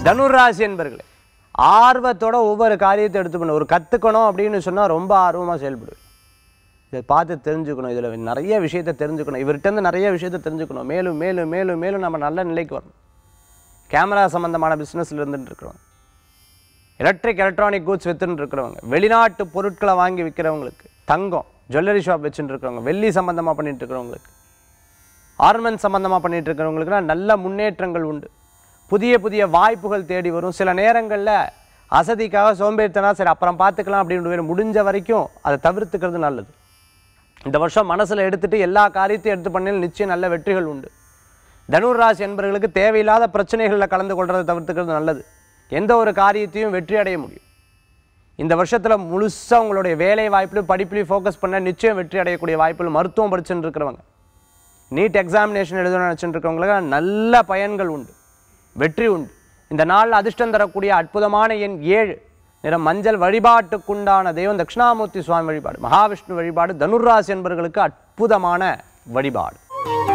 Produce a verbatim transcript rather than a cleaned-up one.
தனுராசி என்பர்களே, ஆர்வத்தோட ஒவ்வொரு காரியத்தை எடுத்து பண்ண ஒரு கற்றுக்கணும் அப்படின்னு சொன்னால் ரொம்ப ஆர்வமாக செயல்படுவேன். இதை பார்த்து தெரிஞ்சுக்கணும், இதில் நிறைய விஷயத்தை தெரிஞ்சுக்கணும், இவர்கிட்டருந்து நிறைய விஷயத்தை தெரிஞ்சுக்கணும், மேலும் மேலும் மேலும் மேலும் நம்ம நல்ல நிலைக்கு வரணும். கேமரா சம்மந்தமான பிஸ்னஸில் இருந்துட்டு இருக்கிறவங்க, எலக்ட்ரிக் எலக்ட்ரானிக் கூட்ஸ் வித்துன்னு இருக்கிறவங்க, வெளிநாட்டு பொருட்களை வாங்கி விற்கிறவங்களுக்கு, தங்கம் ஜுவல்லரி ஷாப் வச்சுட்டு இருக்கிறவங்க, வெள்ளி சம்மந்தமாக பண்ணிட்டு இருக்கிறவங்களுக்கு, ஆர்மெண்ட் சம்மந்தமாக பண்ணிட்டு இருக்கிறவங்களுக்குலாம் நல்ல முன்னேற்றங்கள் உண்டு. புதிய புதிய வாய்ப்புகள் தேடி வரும். சில நேரங்களில் அசதிக்காக சோம்பேறித்தனா சரி அப்புறம் பார்த்துக்கலாம் அப்படின்னு முடிஞ்ச வரைக்கும் அதை தவிர்த்துக்கிறது நல்லது. இந்த வருஷம் மனசில் எடுத்துகிட்டு எல்லா காரியத்தையும் எடுத்து பண்ணி நிச்சயம் நல்ல வெற்றிகள் உண்டு. தனுராசி என்பவர்களுக்கு தேவையில்லாத பிரச்சனைகளில் கலந்து கொள்றதை தவிர்த்துக்கிறது நல்லது. எந்த ஒரு காரியத்தையும் வெற்றி அடைய முடியும். இந்த வருஷத்தில் முழுசாக உங்களுடைய வேலை வாய்ப்புலையும் படிப்புலையும் ஃபோக்கஸ் பண்ண நிச்சயம் வெற்றி அடையக்கூடிய வாய்ப்புகள். மருத்துவம் படிச்சுட்டு இருக்கிறவங்க, நீட் எக்ஸாமினேஷன் எழுதணும்னு நினச்சிட்டு இருக்கிறவங்களுக்கு நல்ல பயன்கள் உண்டு, வெற்றி உண்டு. இந்த நாளில் அதிர்ஷ்டம் தரக்கூடிய அற்புதமான எண் ஏழு, நிறம் மஞ்சள். வழிபாட்டுக்குண்டான தெய்வம் தட்சிணாமூர்த்தி சுவாமி வழிபாடு, மகாவிஷ்ணு வழிபாடு தனுராசி என்பவர்களுக்கு அற்புதமான வழிபாடு.